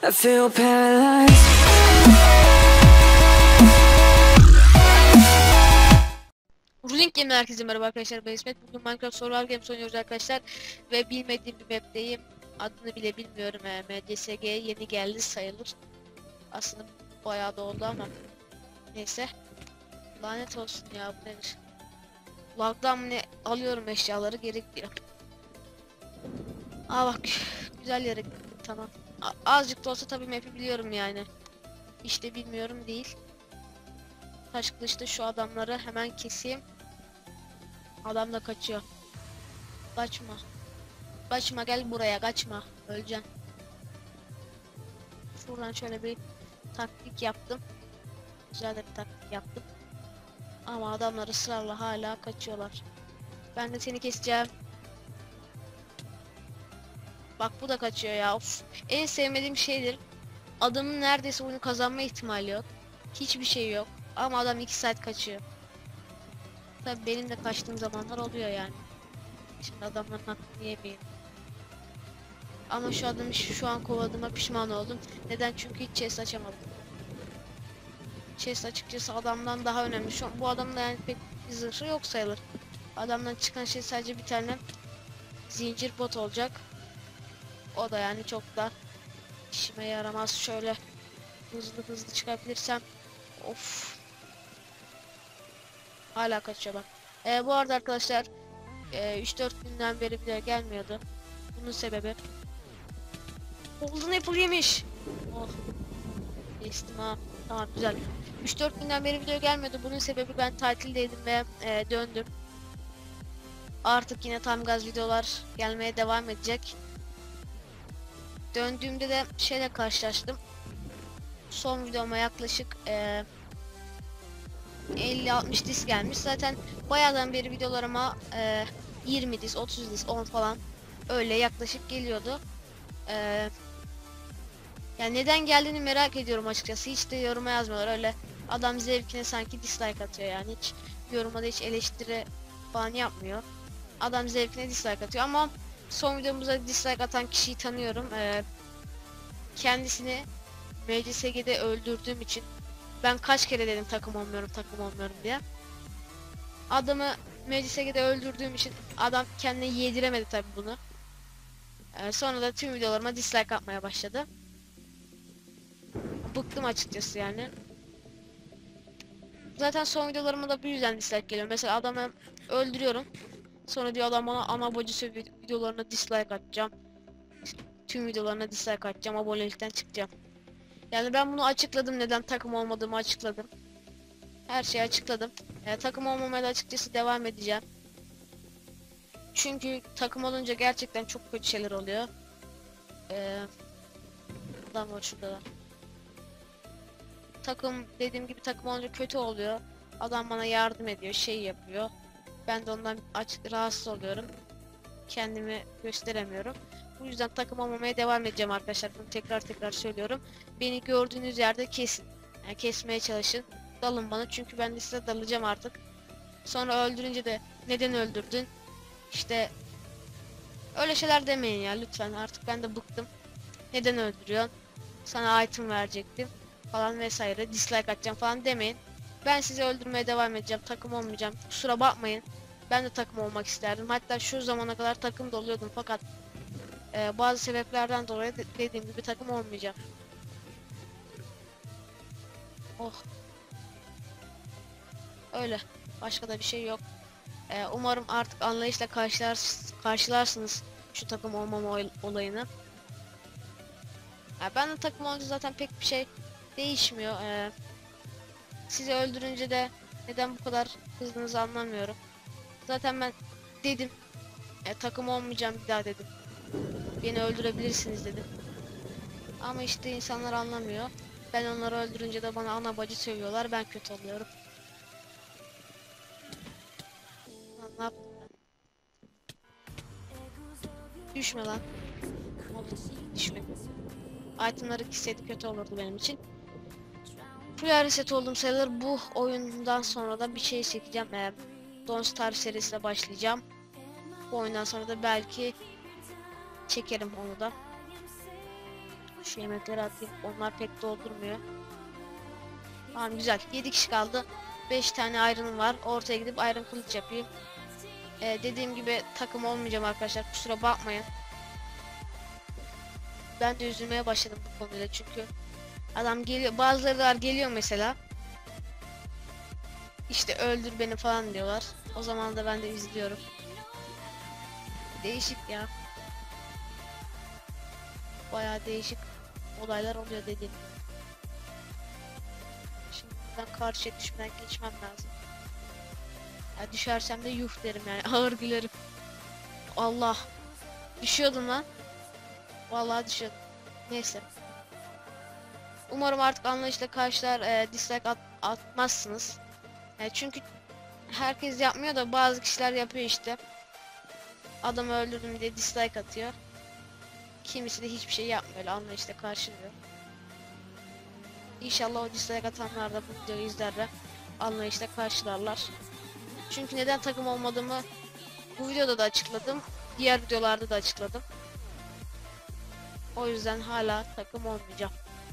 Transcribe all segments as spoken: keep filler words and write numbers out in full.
I feel paralyzed. Ruling Game'den herkese merhaba arkadaşlar, ben İsmet. Bugün Minecraft Survival Games oynuyoruz arkadaşlar. Ve bilmediğim bir map'teyim. Adını bile bilmiyorum. E, M C S G yeni geldi sayılır. Aslında bayağı da oldu ama neyse. Lanet olsun ya, bu nedir? Lag'dan mı ne alıyorum eşyaları, geri gidiyor. Aa bak, güzel yere gittim, tamam. A azıcık da olsa tabii map'i biliyorum yani. İşte bilmiyorum değil. Taş kılıçta şu adamları hemen keseyim. Adam da kaçıyor. Kaçma. Kaçma, gel buraya, kaçma. Öleceksin. Şuradan şöyle bir taktik yaptım. Güzel de bir taktik yaptım. Ama adamlar ısrarla hala kaçıyorlar. Ben de seni keseceğim. Bak, bu da kaçıyor ya. Of. En sevmediğim şeydir. Adamın neredeyse oyunu kazanma ihtimali yok. Hiçbir şey yok. Ama adam iki saat kaçıyor. Tabii benim de kaçtığım zamanlar oluyor yani. Şimdi adamların hakkını yemeyeyim. Ama şu adamı şu an kovaladığıma pişman oldum. Neden? Çünkü hiç chest açamadım. Chest açıkçası adamdan daha önemli. Şu an bu adamda yani pek bir zırhı yok sayılır. Adamdan çıkan şey sadece bir tane zincir bot olacak. O da yani çok da işime yaramaz. Şöyle hızlı hızlı çıkabilirsem. Of. Hala kaçıyor bak. Ee, bu arada arkadaşlar e, üç dört günden beri bile gelmiyordu. Bunun sebebi Golden Apple yemiş. Oh. Geçtim ha. Tamam, güzel. üç dört günden beri video gelmiyordu. Bunun sebebi ben tatildeydim ve e, döndüm. Artık yine tam gaz videolar gelmeye devam edecek. Döndüğümde de şeyle karşılaştım. Son videoma yaklaşık e, elli altmış disk gelmiş. Zaten bayağıdan beri videolarıma e, yirmi disk, otuz disk, on falan öyle yaklaşık geliyordu. E, Yani neden geldiğini merak ediyorum açıkçası. Hiç de yoruma yazmıyorlar. Öyle adam zevkine sanki dislike atıyor yani. Hiç yoruma da hiç eleştiri falan yapmıyor. Adam zevkine dislike atıyor ama son videomuzda dislike atan kişiyi tanıyorum. Ee, kendisini M C S G'de öldürdüğüm için ben kaç kere dedim takım olmuyorum takım olmuyorum diye. Adamı M C S G'de öldürdüğüm için adam kendine yediremedi tabi bunu. Ee, sonra da tüm videolarıma dislike atmaya başladı. Bıktım açıkçası yani. Zaten son videolarıma da bu yüzden dislike geliyor. Mesela adamı öldürüyorum. Sonra diyor adam bana ana bacı sövüyor, videolarına dislike atacağım. Tüm videolarına dislike atacağım. Abonelikten çıkacağım. Yani ben bunu açıkladım. Neden takım olmadığımı açıkladım. Her şeyi açıkladım. Yani takım olmamaya da açıkçası devam edeceğim. Çünkü takım olunca gerçekten çok kötü şeyler oluyor. Ee, adam var şurada da. Takım dediğim gibi takım olunca kötü oluyor. Adam bana yardım ediyor, şey yapıyor. Ben de ondan açık rahatsız oluyorum. Kendimi gösteremiyorum. Bu yüzden takım olmamaya devam edeceğim arkadaşlar. Bunu tekrar tekrar söylüyorum. Beni gördüğünüz yerde kesin. Yani kesmeye çalışın. Dalın bana, çünkü ben de size dalacağım artık. Sonra öldürünce de neden öldürdün? İşte öyle şeyler demeyin ya lütfen. Artık ben de bıktım. Neden öldürüyorsun? Sana item verecektim falan vesaire, dislike atacağım falan demeyin. Ben sizi öldürmeye devam edeceğim, takım olmayacağım, kusura bakmayın. Ben de takım olmak isterdim, hatta şu zamana kadar takım da oluyordum, fakat e, bazı sebeplerden dolayı de dediğim gibi takım olmayacağım. Oh, öyle, başka da bir şey yok. E, umarım artık anlayışla karşılar karşılarsınız şu takım olmama olayını. Ya ben de takım olunca zaten pek bir şey değişmiyor. Ee, sizi öldürünce de neden bu kadar kızdığınızı anlamıyorum. Zaten ben dedim, e, takım olmayacağım bir daha dedim. Beni öldürebilirsiniz dedim. Ama işte insanlar anlamıyor. Ben onları öldürünce de bana ana bacı sövüyorlar. Ben kötü oluyorum. Lan ne yaptım ben? Düşme lan. Düşme. Itemları gitseydi kötü olurdu benim için. Full reset oldum sayılır. Bu oyundan sonra da bir şey çekeceğim. Ee, Don't Starve serisine başlayacağım. Bu oyundan sonra da belki çekerim onu da. Şu yemekleri atayım. Onlar pek doldurmuyor. Tamam güzel. yedi kişi kaldı. beş tane ayrınım var. Ortaya gidip ayrın kılıç yapayım. Ee, dediğim gibi takım olmayacağım arkadaşlar. Kusura bakmayın. Ben de üzülmeye başladım bu konuyla çünkü. Adam geliyor. Bazıları da geliyor mesela. İşte öldür beni falan diyorlar. O zaman da ben de izliyorum. Değişik ya. Bayağı değişik olaylar oluyor dediğim. Şimdi buradan karşıya düşmeden geçmem lazım. Ya düşersem de yuh derim yani. Ağır gülerim. Allah. Düşüyordum lan. Vallahi düşüyordum. Neyse. Umarım artık anlayışla karşılar e, dislike at atmazsınız. E, çünkü herkes yapmıyor da bazı kişiler yapıyor işte. Adamı öldürdüm diye dislike atıyor. Kimisi de hiçbir şey yapmıyor, öyle anlayışla karşılıyor. İnşallah o dislike atanlar da bu videoyu izler ve anlayışla karşılarlar. Çünkü neden takım olmadığımı bu videoda da açıkladım. Diğer videolarda da açıkladım. O yüzden hala takım olmayacağım.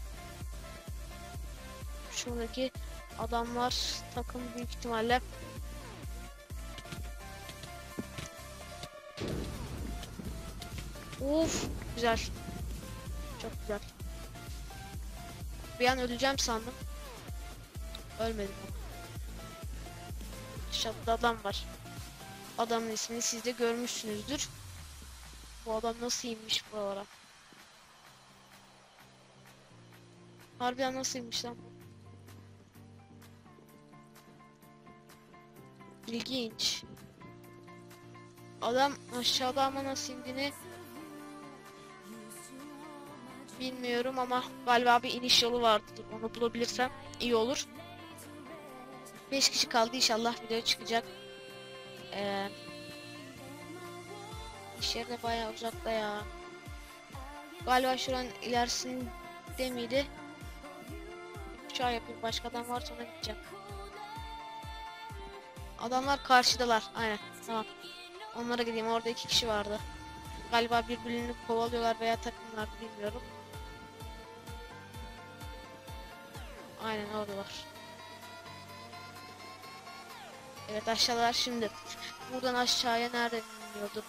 Şuradaki adamlar takım büyük ihtimalle. Uf, güzel. Çok güzel. Bir an öleceğim sandım. Ölmedim ama. Dışarıda adam var. Adamın ismini siz de görmüşsünüzdür. Bu adam nasıl inmiş buralara? Harbiden nasıl inmiş lan bu? İlginç. Adam aşağıda ama nasıl indiğini bilmiyorum ama galiba bir iniş yolu vardır. Onu bulabilirsem iyi olur. beş kişi kaldı, inşallah video çıkacak. Ee, iş yeri de bayağı uzakta ya. Galiba şuranın ilerisinde miydi? Şu an yapayım, başka adam varsa ona gideceğim. Adamlar karşıdalar, aynen, tamam. Onlara gideyim, orada iki kişi vardı. Galiba birbirini kovalıyorlar veya takımlar, bilmiyorum. Aynen oradalar. Evet, aşağıdalar şimdi. Buradan aşağıya nereden iniyorduk?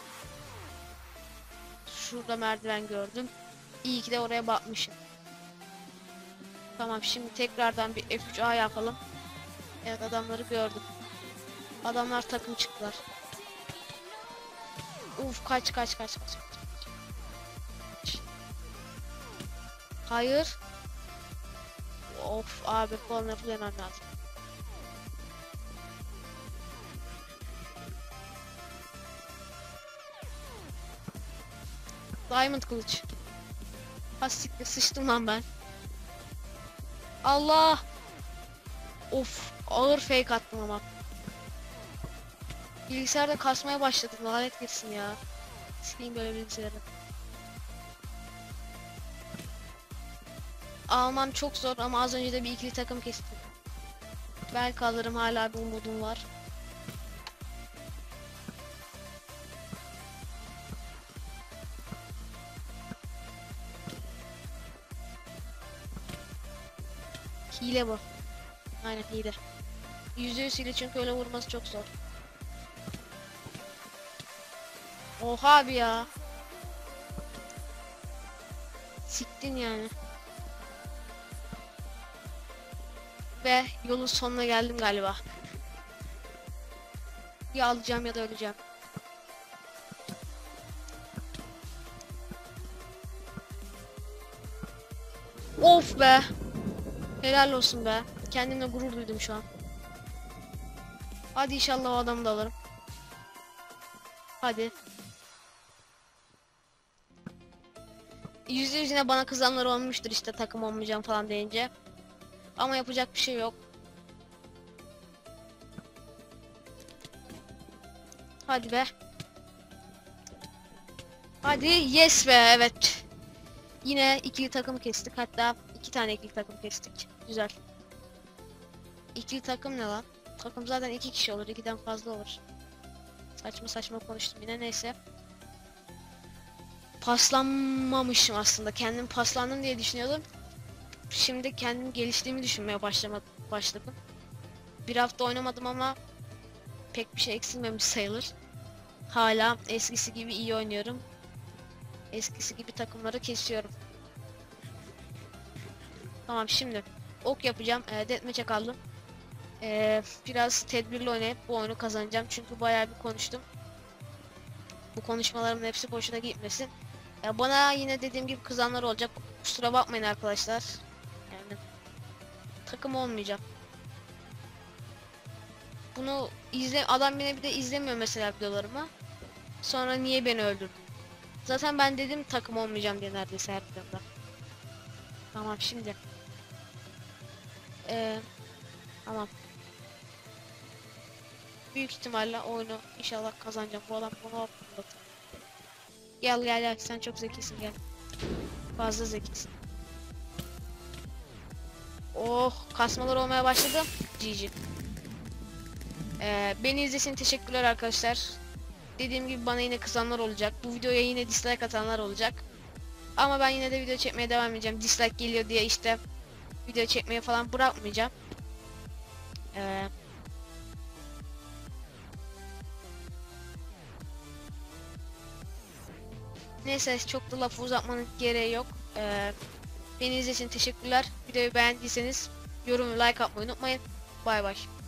Şurada merdiven gördüm. İyi ki de oraya bakmışım. Tamam, şimdi tekrardan bir F üç A yapalım. Evet, adamları gördüm. Adamlar takım çıktılar. Uf, kaç kaç kaç kaç. Hayır. Of abi, falan yapılemem lazım. Diamond kılıç. Hastikle sıçtım lan ben. Allah. Of, ağır fake attım ama. Bilgisayarda kasmaya başladı, lanet gitsin ya. Sikeyim böyle bilgisayarı. Almam çok zor ama az önce de bir ikili takım kestim. Belki alırım, hala bir umudum var. Hile bu. Aynen hile. yüzde yüz hile, çünkü öyle vurması çok zor. Oha abi ya. Siktin yani. Ve yolun sonuna geldim galiba. Ya alacağım ya da öleceğim. Of be. Helal olsun be. Kendimle gurur duydum şu an. Hadi inşallah o adamı da alırım. Hadi. Yüzde yüz yine bana kızanlar olmuştur işte, takım olmayacağım falan deyince. Ama yapacak bir şey yok. Hadi be. Hadi, yes be, evet. Yine ikili takım kestik, hatta iki tane ikili takım kestik. Güzel. İkili takım ne lan? Takım zaten iki kişi olur, ikiden fazla olur. Saçma saçma konuştum yine, neyse. paslanmamışım aslında. Kendim paslandım diye düşünüyordum. Şimdi kendim geliştiğimi düşünmeye başlama, başladım. Bir hafta oynamadım ama pek bir şey eksilmemiş sayılır. Hala eskisi gibi iyi oynuyorum. Eskisi gibi takımları kesiyorum. Tamam, şimdi ok yapacağım. E, deathmatch'e kaldım. E, biraz tedbirli oynayıp bu oyunu kazanacağım. Çünkü bayağı bir konuştum. Bu konuşmalarımın hepsi boşuna gitmesin. Ya bana yine dediğim gibi kızanlar olacak. Kusura bakmayın arkadaşlar. Yani takım olmayacağım. Bunu izle, adam yine bir de izlemiyor mesela videolarımı. Sonra niye beni öldürdün? Zaten ben dedim takım olmayacağım diye neredeyse her videomda. Tamam, şimdi. Ee, tamam. Büyük ihtimalle oyunu inşallah kazanacağım. Bu adam bunu atladı. Gel gel gel, sen çok zekisin, gel. Fazla zekisin. Oh, kasmalar olmaya başladı. G G. Ee, beni izlediğiniz için teşekkürler arkadaşlar. Dediğim gibi bana yine kızanlar olacak. Bu videoya yine dislike atanlar olacak. Ama ben yine de video çekmeye devam edeceğim. Dislike geliyor diye işte video çekmeye falan bırakmayacağım. Ee, neyse, çok da lafı uzatmanın gereği yok. Ee, beni izlediğiniz için teşekkürler. Videoyu beğendiyseniz yorum ve like atmayı unutmayın. Bay bay.